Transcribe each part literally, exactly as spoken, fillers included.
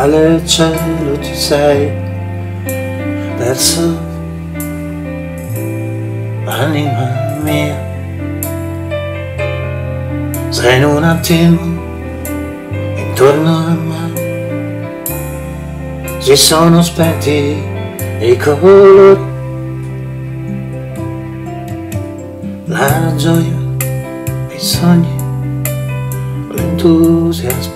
quale cielo ti sei perso, anima mia? Se in un attimo intorno a me si sono spenti i colori, la gioia, i sogni, l'entusiasmo.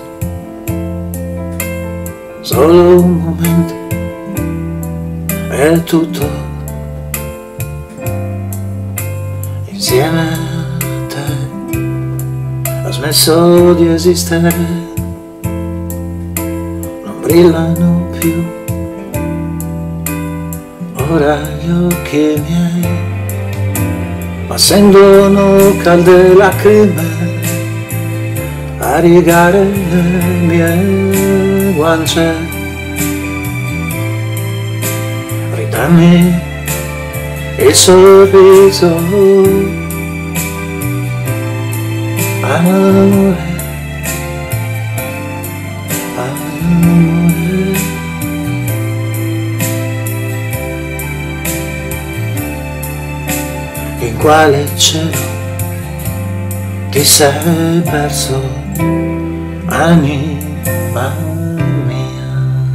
Solo un momento è tutto insieme a te. Ha smesso di esistere, non brillano più ora gli occhi miei, ma sentono calde lacrime a rigare le mie guance. Ridammi il sorriso, amore, amore. In quale cielo ti sei perso, anima mia?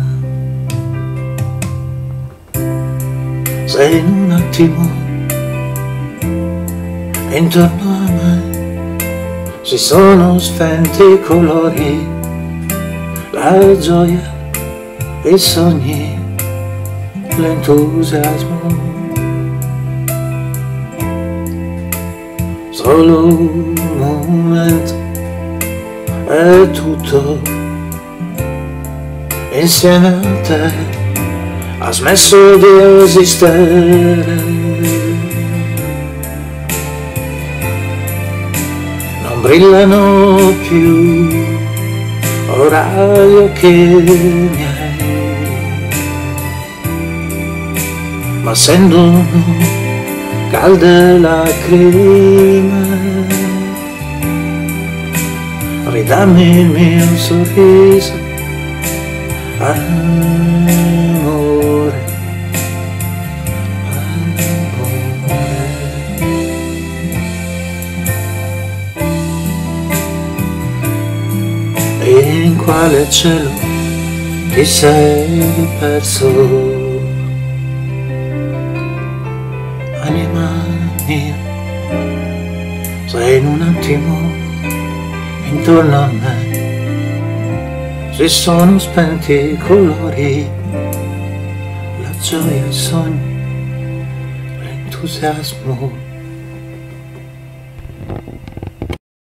Se in un attimo intorno a me si sono spenti i colori, la gioia, i sogni, l'entusiasmo. Solo un momento è tutto insieme a te. Ha smesso di esistere, non brillano più ora gli occhi miei, ma sentono calde lacrime. Ridammi il mio sorriso, amore, amore. E in quale cielo ti sei perso, anima mia? Se in un attimo intorno a me si sono spenti i colori, la gioia, i sogni, l'entusiasmo.